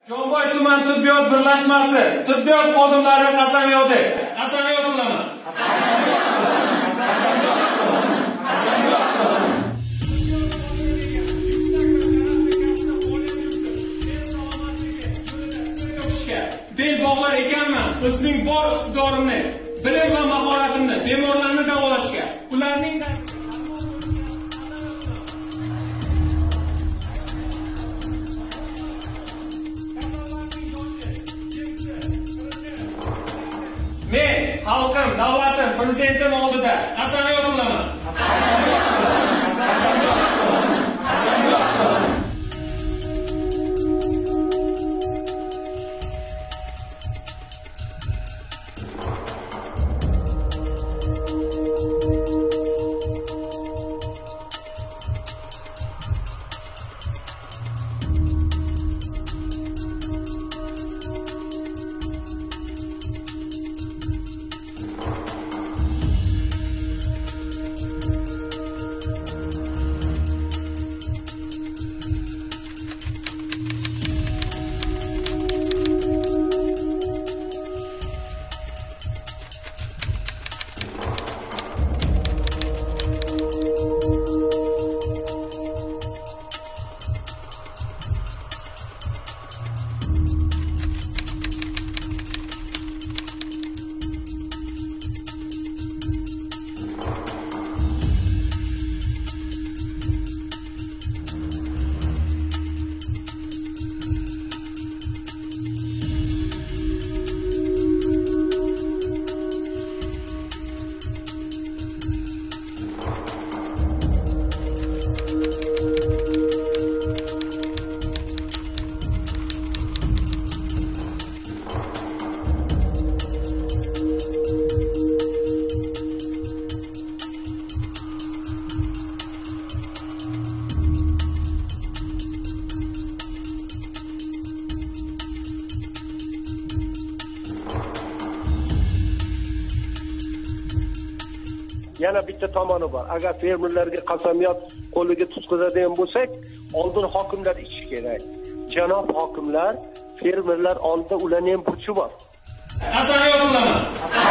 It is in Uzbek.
Jomboy tuman tibbiyot birlashmasi tibbiyot xodimlari qasamyodi. Qasamyod qilaman. Bel bog'lar ekanman. O'zimning bor iqtidorimni, bilim va mahoratimni bemorlarni davolashga, ularning men xalqim, davlatim, prezidentim oldida qasamyod qilaman. Yana bitta tomoni bor. Agar fermerlarga qasamyod qo'liga tutqazadigan bo'lsak, oldin hokimlar ichishi kerak. Janob hokimlar, fermerlar oldida ularning ham burchi bor. Qasamyod qilaman.